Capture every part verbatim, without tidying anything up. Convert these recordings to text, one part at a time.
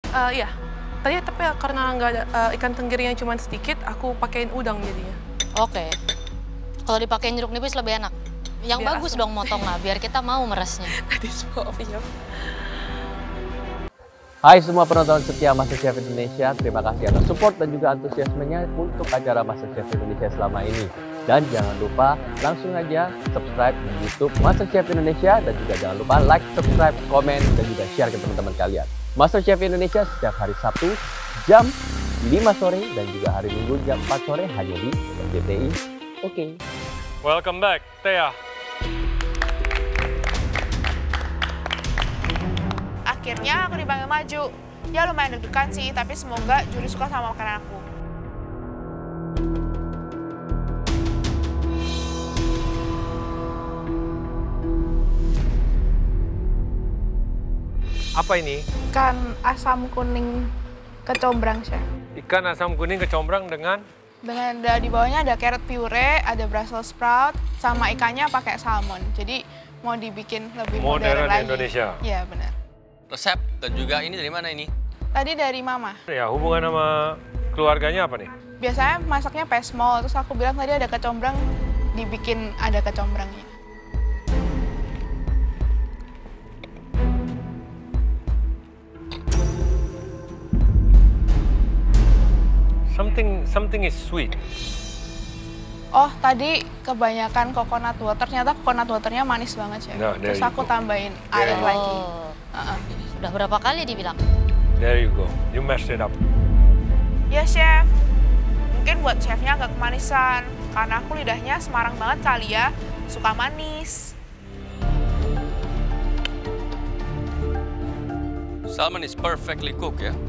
Uh, iya, tadi tapi karena nggak ada uh, ikan tenggirinya cuma sedikit, aku pakein udang jadinya. Oke. Kalau dipakein jeruk nipis lebih enak. Yang biar bagus asam. Dong motongnya, biar kita mau meresnya. Tadi semua iya. Hai semua penonton setia MasterChef Indonesia, terima kasih atas support dan juga antusiasmenya untuk acara MasterChef Indonesia selama ini. Dan jangan lupa langsung aja subscribe di YouTube MasterChef Indonesia dan juga jangan lupa like, subscribe, komen, dan juga share ke teman-teman kalian. MasterChef Indonesia setiap hari Sabtu jam lima sore dan juga hari Minggu jam empat sore hanya di R C T I. Oke. Okay. Welcome back, Thea. Akhirnya aku dipanggil maju. Ya lumayan deg-degan sih, tapi semoga juri suka sama makanan aku. Apa ini? Ikan asam kuning kecombrang, Chef. Ikan asam kuning kecombrang dengan? Dengan ada di bawahnya ada carrot puree, ada Brussels sprout, sama ikannya pakai salmon. Jadi mau dibikin lebih modern, modern lagi. Indonesia. Iya benar. Resep dan juga ini dari mana ini? Tadi dari mama. Ya, hubungan sama keluarganya apa nih? Biasanya masaknya pesmol, terus aku bilang tadi ada kecombrang, dibikin ada kecombrangnya. Something something is sweet. Oh, tadi kebanyakan coconut water, ternyata coconut waternya manis banget, Chef. No, terus aku go. tambahin air there lagi. Oh. Uh-uh. Sudah berapa kali dibilang? There you go, you messed it up. Ya, Chef. Mungkin buat chefnya agak kemanisan, karena aku lidahnya Semarang banget kali ya, suka manis. Salmon is perfectly cooked ya.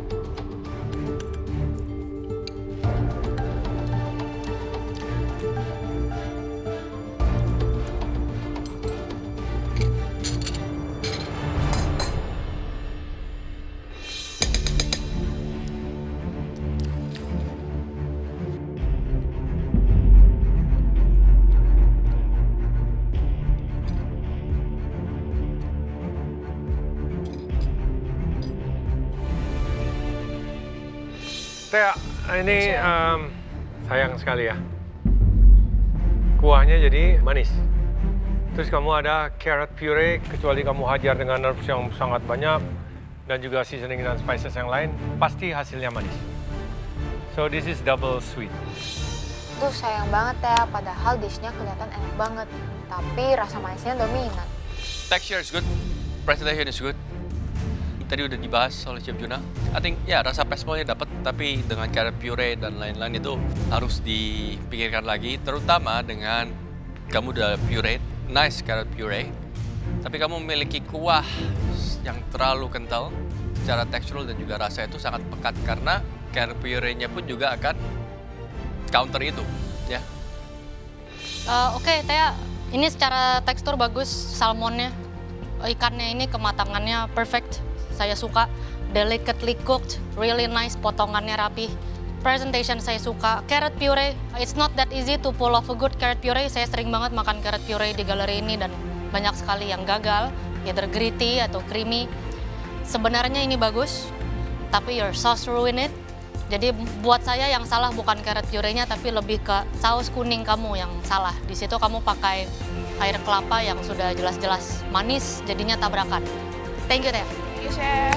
Thea, ini um, sayang sekali ya. Kuahnya jadi manis. Terus kamu ada carrot puree, kecuali kamu hajar dengan herbs yang sangat banyak, dan juga seasoning dan spices yang lain, pasti hasilnya manis. So this is double sweet. Tuh sayang banget ya, padahal dishnya kelihatan enak banget. Tapi rasa manisnya dominan. Texture is good, presentation is good. Tadi udah dibahas oleh Chef Juna. I think ya rasa pesmolnya dapat, tapi dengan carrot puree dan lain-lain itu harus dipikirkan lagi, terutama dengan kamu udah puree, nice carrot puree, tapi kamu memiliki kuah yang terlalu kental, secara tekstural dan juga rasa itu sangat pekat karena carrot puree-nya pun juga akan counter itu, ya. Uh, Oke, okay, Thea, ini secara tekstur bagus, salmonnya, ikannya ini kematangannya perfect. Saya suka, delicately cooked, really nice, potongannya rapi. Presentation saya suka. Carrot puree, it's not that easy to pull off a good carrot puree. Saya sering banget makan carrot puree di galeri ini dan banyak sekali yang gagal, either gritty atau creamy. Sebenarnya ini bagus, tapi your sauce ruin it. Jadi buat saya yang salah bukan carrot puree-nya, tapi lebih ke saus kuning kamu yang salah. Di situ kamu pakai air kelapa yang sudah jelas-jelas manis, jadinya tabrakan. Thank you, Thea. Thank you, Chef.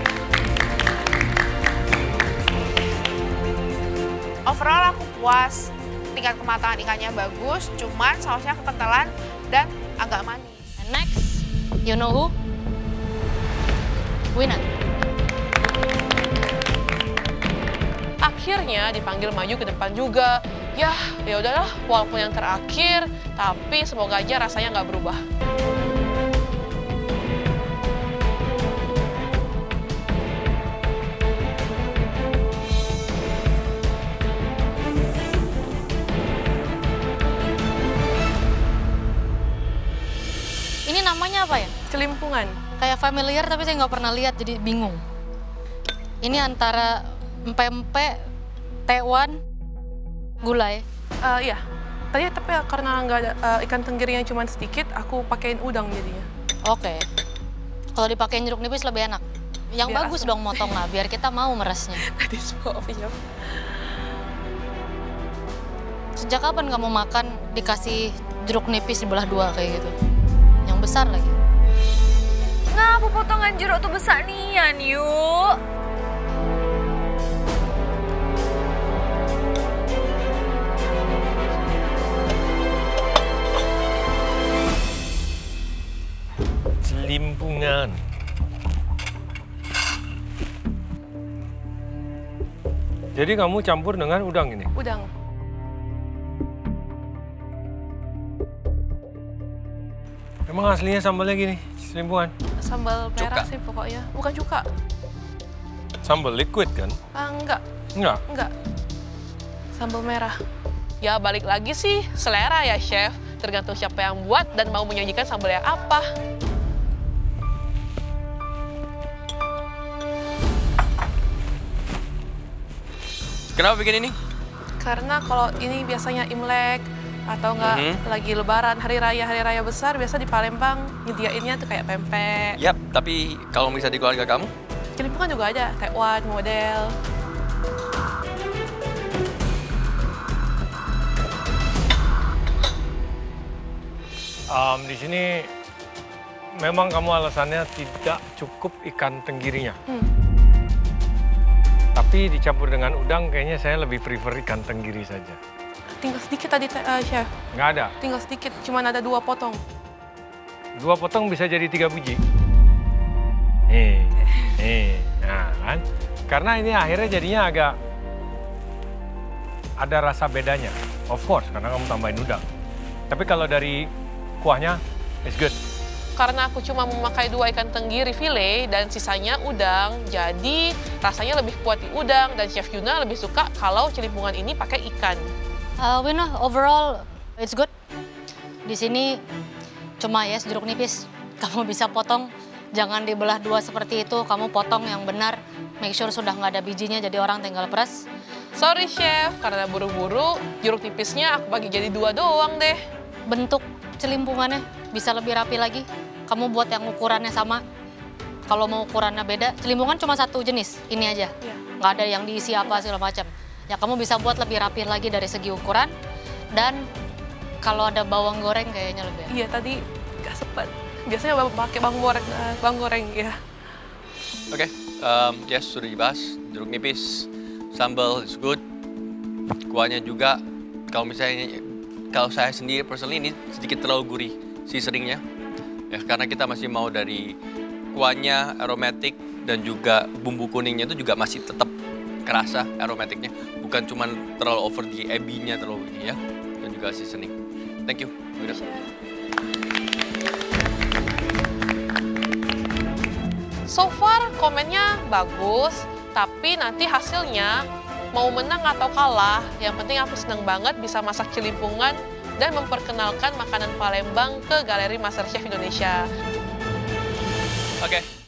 Overall aku puas, tingkat kematangan ikannya bagus, cuman sausnya kekentalan dan agak manis. And next, you know who? Winner. Akhirnya dipanggil maju ke depan juga. Ya, ya udahlah, walaupun yang terakhir, tapi semoga aja rasanya nggak berubah. Ini namanya apa ya? Celimpungan. Kayak familiar tapi saya nggak pernah lihat jadi bingung. Ini antara empek-empek, tewan, gulai. Uh, iya, tadi tapi karena nggak ada uh, ikan tenggirinya cuma sedikit, aku pakein udang jadinya. Oke. Kalau dipakein jeruk nipis lebih enak. Yang Biar bagus asam. dong motongnya, biar kita mau meresnya. Tadi semua optinya. Sejak kapan kamu makan dikasih jeruk nipis dibelah dua kayak gitu? Yang besar lagi. Ngapa potongan jeruk tuh besar nian yuk? Celimpungan. Jadi kamu campur dengan udang ini? Udang. Emang aslinya sambalnya gini, celimpungan? Sambal merah Cuka. sih pokoknya. Bukan cuka. Sambal liquid kan? Ah, enggak. Enggak. Enggak. Sambal merah. Ya balik lagi sih, selera ya chef. Tergantung siapa yang buat dan mau menyajikan sambal yang apa. Kenapa bikin ini? Karena kalau ini biasanya Imlek atau enggak Mhm. lagi lebaran, hari raya, hari raya besar, biasa di Palembang nyediainnya tuh kayak pempek. Yap, tapi kalau bisa di keluarga kamu? Celimpungan juga ada, Taiwan, model. Um, di sini memang kamu alasannya tidak cukup ikan tenggirinya. Hmm. Tapi dicampur dengan udang kayaknya saya lebih prefer ikan tenggiri saja. Tinggal sedikit tadi, eh, chef. Nggak ada. Tinggal sedikit, cuman ada dua potong. Dua potong bisa jadi tiga biji. Nih, nih, nah kan. Karena ini akhirnya jadinya agak ada rasa bedanya. Of course, karena kamu tambahin udang. Tapi kalau dari kuahnya, it's good. Karena aku cuma memakai dua ikan tenggiri file dan sisanya udang, jadi rasanya lebih kuat di udang dan Chef Yuna lebih suka kalau celimpungan ini pakai ikan. Uh, Wina, overall it's good. Di sini cuma ya jeruk nipis. Kamu bisa potong, jangan dibelah dua seperti itu. Kamu potong yang benar, make sure sudah nggak ada bijinya, jadi orang tinggal peras. Sorry Chef, karena buru-buru jeruk nipisnya aku bagi jadi dua doang deh. Bentuk celimpungannya bisa lebih rapi lagi. Kamu buat yang ukurannya sama. Kalau mau ukurannya beda, celimpungan cuma satu jenis, ini aja. Iya. Nggak ada yang diisi apa segala macam. Ya kamu bisa buat lebih rapi lagi dari segi ukuran. Dan kalau ada bawang goreng kayaknya lebih. Iya tadi nggak sempat. Biasanya pakai bawang goreng, eh, bawang goreng ya. Oke, um, yes sudah dibahas. Jeruk nipis, sambal is good. Kuahnya juga, kalau misalnya kalau saya sendiri personally ini sedikit terlalu gurih seasoningnya. Ya karena kita masih mau dari kuahnya aromatik dan juga bumbu kuningnya itu juga masih tetap kerasa aromatiknya, bukan cuma terlalu over di ebinya terlalu ini ya, dan juga seasoning. Thank you. Udah. So far komennya bagus, tapi nanti hasilnya mau menang atau kalah, yang penting aku senang banget bisa masak celimpungan dan memperkenalkan makanan Palembang ke Galeri MasterChef Indonesia. Oke,